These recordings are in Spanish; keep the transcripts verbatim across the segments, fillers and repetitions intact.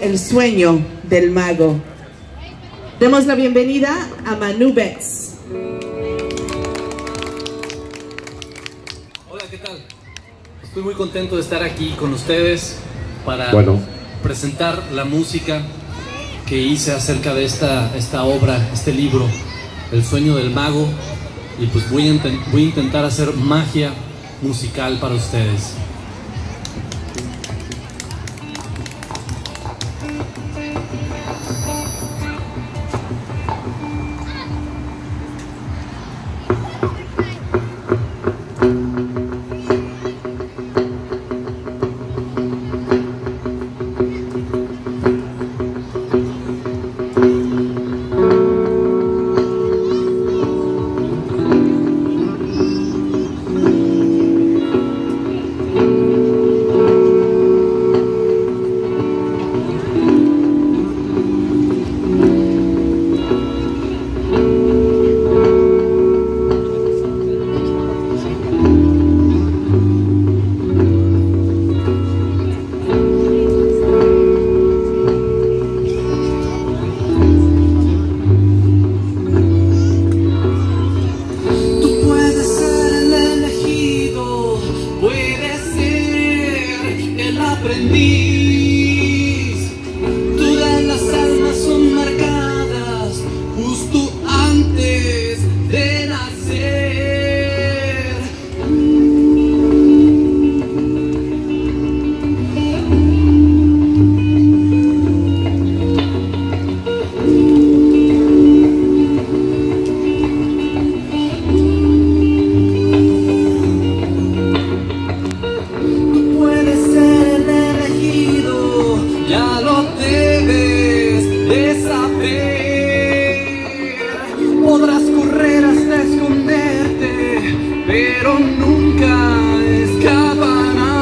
El sueño del mago. Demos la bienvenida a Manu Betts. Hola, ¿qué tal? Estoy muy contento de estar aquí con ustedes para bueno. presentar la música que hice acerca de esta, esta obra, este libro, El sueño del mago, y pues voy a, voy a intentar hacer magia musical para ustedes. Todas las almas son marcadas justo antes de nacer. Tú puedes ser el elegido, ya lo debes de saber. Podrás correr hasta esconderte, pero nunca escaparás.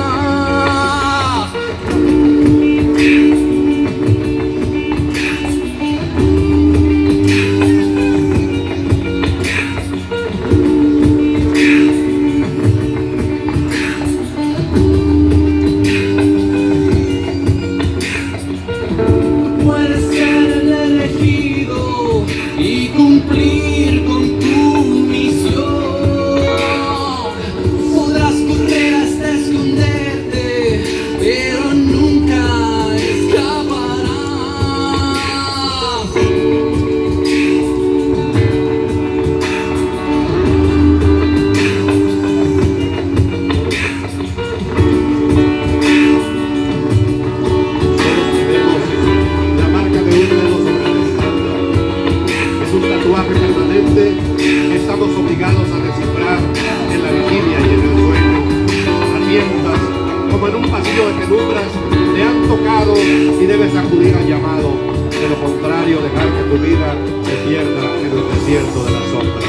Puedes ser el elegido y cumplir con tu misión. Podrás correr hasta esconderte, pero nunca escaparás. Estamos obligados a descifrar en la vigilia y en el sueño. Alientas como en un pasillo de penumbras, te han tocado y debes acudir al llamado. De lo contrario, dejar que tu vida se pierda en el desierto de las sombras.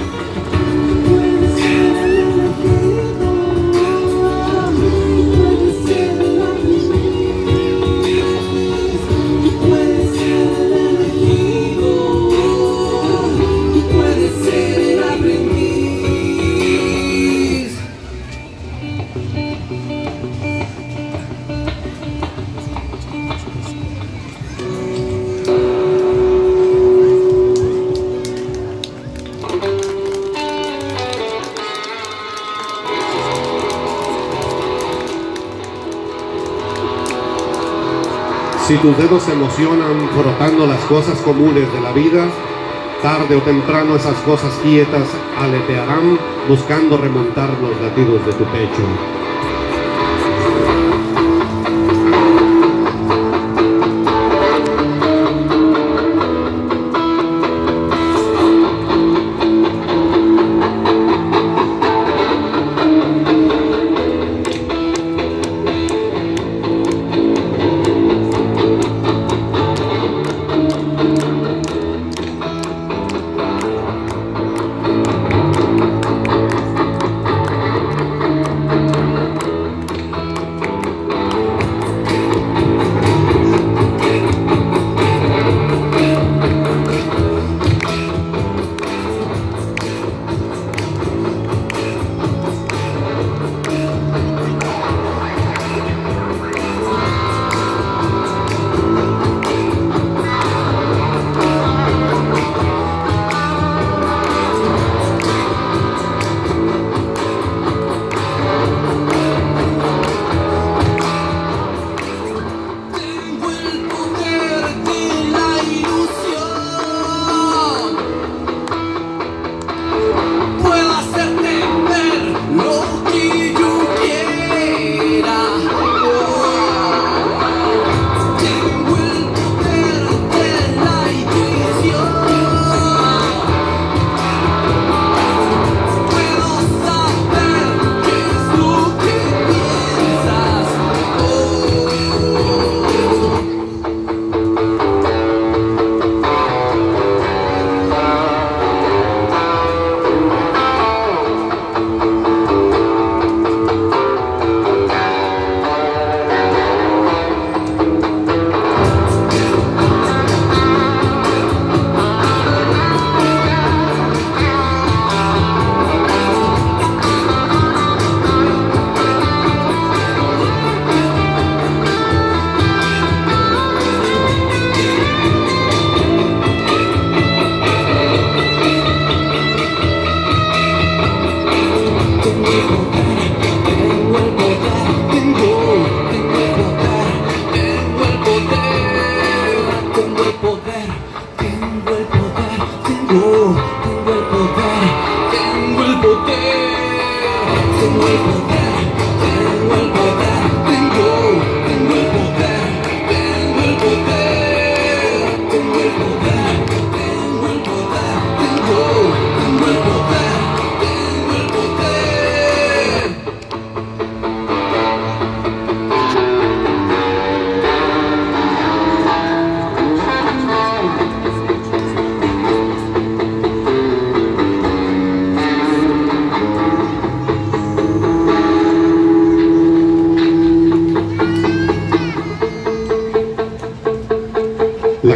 Si tus dedos se emocionan frotando las cosas comunes de la vida, tarde o temprano esas cosas quietas aletearán buscando remontar los latidos de tu pecho.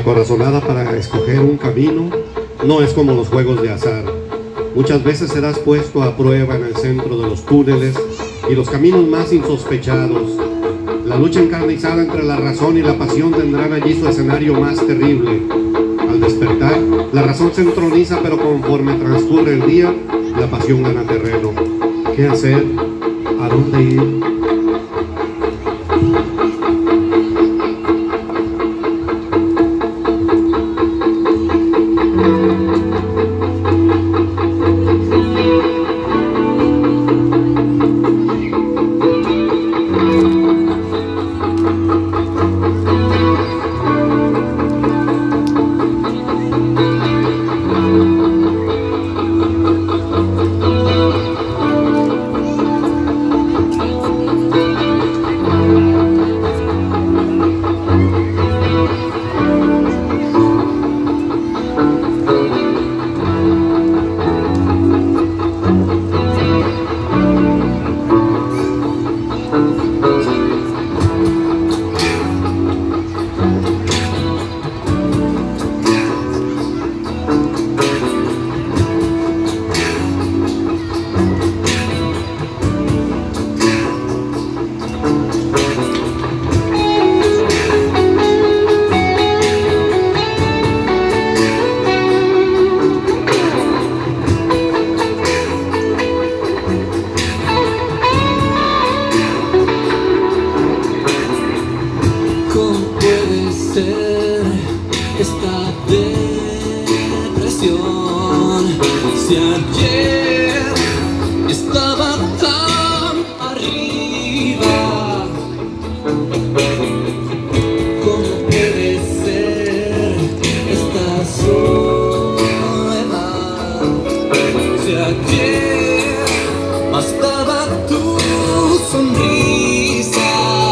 La corazonada para escoger un camino no es como los juegos de azar. Muchas veces serás puesto a prueba en el centro de los túneles y los caminos más insospechados. La lucha encarnizada entre la razón y la pasión tendrán allí su escenario más terrible. Al despertar, la razón se entroniza, pero conforme transcurre el día, la pasión gana terreno. ¿Qué hacer? ¿A dónde ir? Si ayer estaba tan arriba, ¿cómo puede ser esta soledad? Si ayer bastaba tu sonrisa.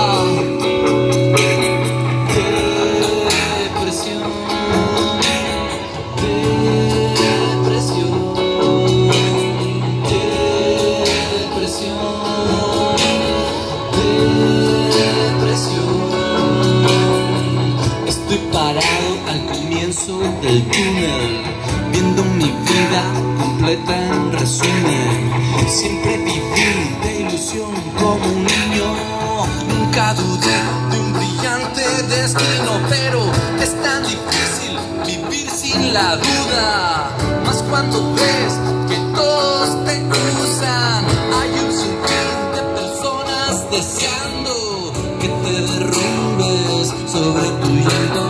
Del túnel, viendo mi vida completa en resumen. Siempre viví de ilusión como un niño, nunca dudé de un brillante destino, pero es tan difícil vivir sin la duda, más cuando ves que todos te usan. Hay un sinfín de personas deseando que te derrumbes sobre tu llanto.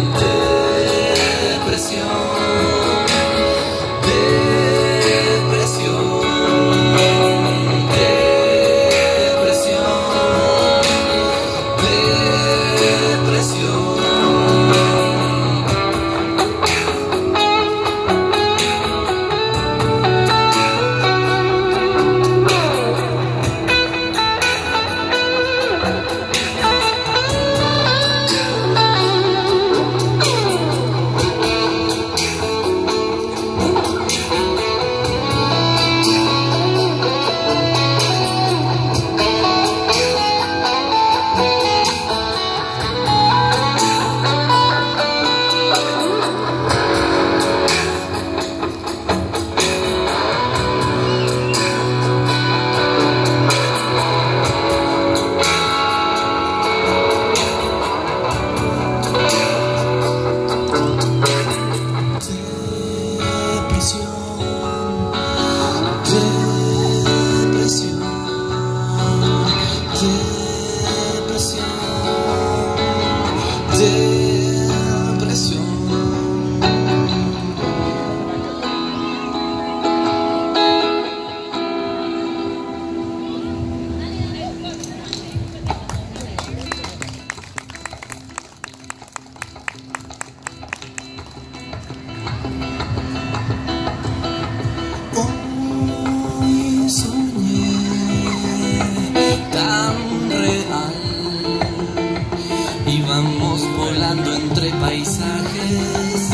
Íbamos volando entre paisajes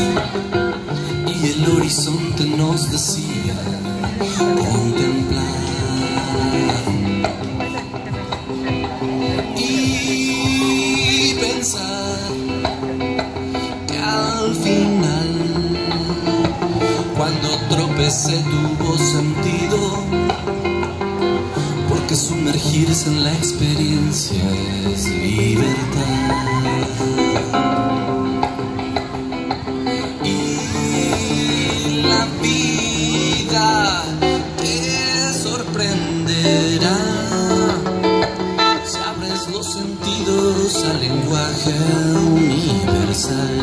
y el horizonte nos decía contemplar y pensar. Cada perderse tuvo sentido, porque sumergirse en la experiencia es libertad. Y la vida te sorprenderá si abres los sentidos al lenguaje universal.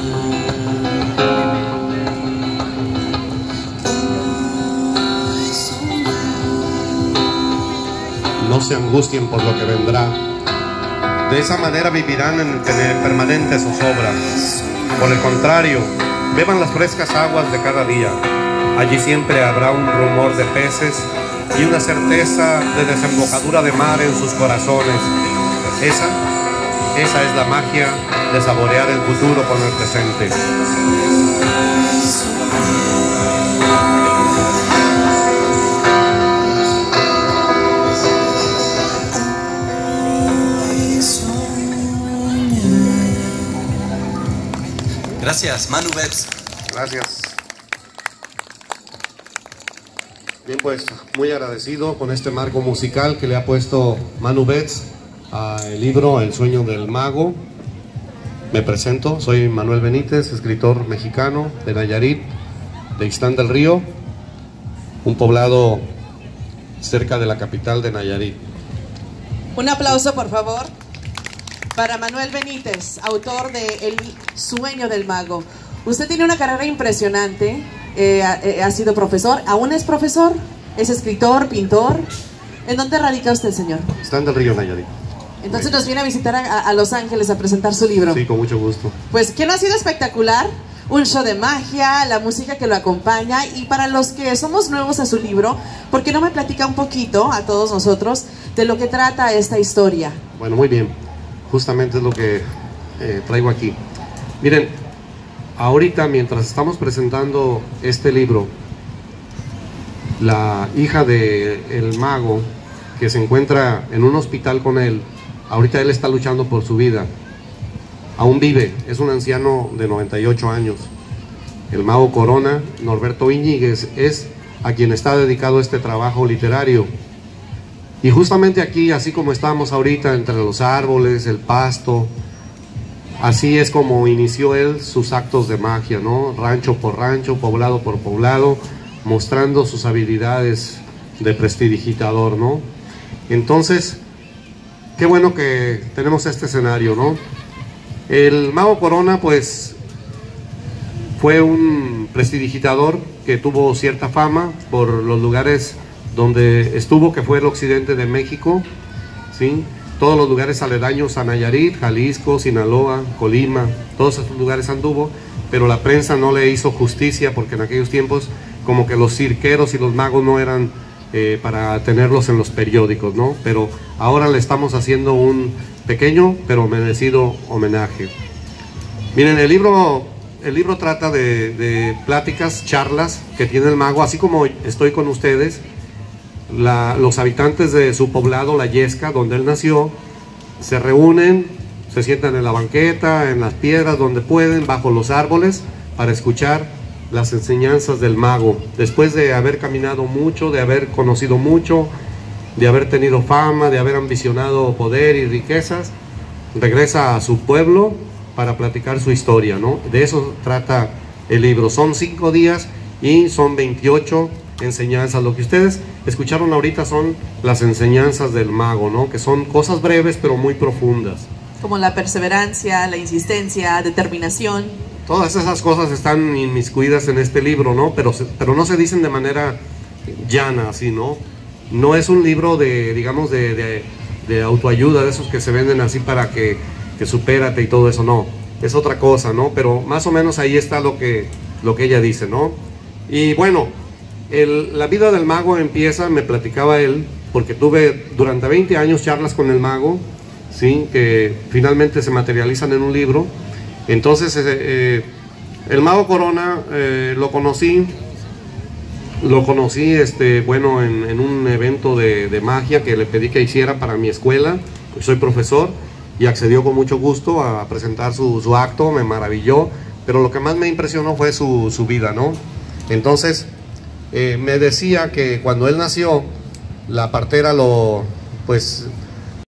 No se angustien por lo que vendrá. De esa manera vivirán en permanente zozobra. Por el contrario, beban las frescas aguas de cada día. Allí siempre habrá un rumor de peces y una certeza de desembocadura de mar en sus corazones. Esa, esa es la magia de saborear el futuro con el presente. Gracias, Manu Betts. Gracias. Bien, pues muy agradecido con este marco musical que le ha puesto Manu Betts al libro El sueño del mago. Me presento, soy Manuel Benítez, escritor mexicano de Nayarit, de Ixtán del Río, un poblado cerca de la capital de Nayarit. Un aplauso, por favor, para Manuel Benítez, autor de El sueño del mago. Usted tiene una carrera impresionante, eh, eh, ha sido profesor, aún es profesor, es escritor, pintor. ¿En dónde radica usted, señor? Ixtán del Río, Nayarit. Entonces nos viene a visitar a, a Los Ángeles a presentar su libro. Sí, con mucho gusto. Pues que no ha sido espectacular, un show de magia, la música que lo acompaña. Y para los que somos nuevos a su libro, ¿por qué no me platica un poquito a todos nosotros de lo que trata esta historia? Bueno, muy bien. Justamente es lo que eh, traigo aquí. Miren, ahorita mientras estamos presentando este libro, la hija del mago que se encuentra en un hospital con él, ahorita él está luchando por su vida, aún vive, es un anciano de noventa y ocho años. El mago Corona, Norberto Íñiguez, es a quien está dedicado este trabajo literario. Y justamente aquí, así como estamos ahorita entre los árboles, el pasto, así es como inició él sus actos de magia, ¿no? Rancho por rancho, poblado por poblado, mostrando sus habilidades de prestidigitador, ¿no? Entonces, qué bueno que tenemos este escenario, ¿no? El mago Corona, pues, fue un prestidigitador que tuvo cierta fama por los lugares donde estuvo, que fue el occidente de México, ¿sí? Todos los lugares aledaños a Nayarit, Jalisco, Sinaloa, Colima, todos esos lugares anduvo, pero la prensa no le hizo justicia porque en aquellos tiempos como que los cirqueros y los magos no eran eh, para tenerlos en los periódicos, ¿no? Pero ahora le estamos haciendo un pequeño pero merecido homenaje. Miren, el libro, el libro trata de, de pláticas, charlas que tiene el mago, así como estoy con ustedes. La, los habitantes de su poblado, La Yesca, donde él nació, se reúnen, se sientan en la banqueta, en las piedras, donde pueden, bajo los árboles, para escuchar las enseñanzas del mago. Después de haber caminado mucho, de haber conocido mucho, de haber tenido fama, de haber ambicionado poder y riquezas, regresa a su pueblo para platicar su historia, ¿no? De eso trata el libro. Son cinco días y son veintiocho enseñanzas. Lo que ustedes escucharon ahorita son las enseñanzas del mago, ¿no? Que son cosas breves pero muy profundas. Como la perseverancia, la insistencia, determinación. Todas esas cosas están inmiscuidas en este libro, ¿no? Pero, pero no se dicen de manera llana, así, ¿no? No es un libro de, digamos, de, de, de autoayuda, de esos que se venden así para que, que supérate y todo eso, no. Es otra cosa, ¿no? Pero más o menos ahí está lo que, lo que ella dice, ¿no? Y bueno, El, la vida del mago empieza, me platicaba él, porque tuve durante veinte años charlas con el mago, ¿sí? Que finalmente se materializan en un libro. Entonces, eh, eh, el mago Corona eh, lo conocí, lo conocí, este, bueno, en, en un evento de, de magia que le pedí que hiciera para mi escuela, pues soy profesor, y accedió con mucho gusto a presentar su, su acto, me maravilló, pero lo que más me impresionó fue su, su vida, ¿no? Entonces, eh, me decía que cuando él nació, la partera lo, pues,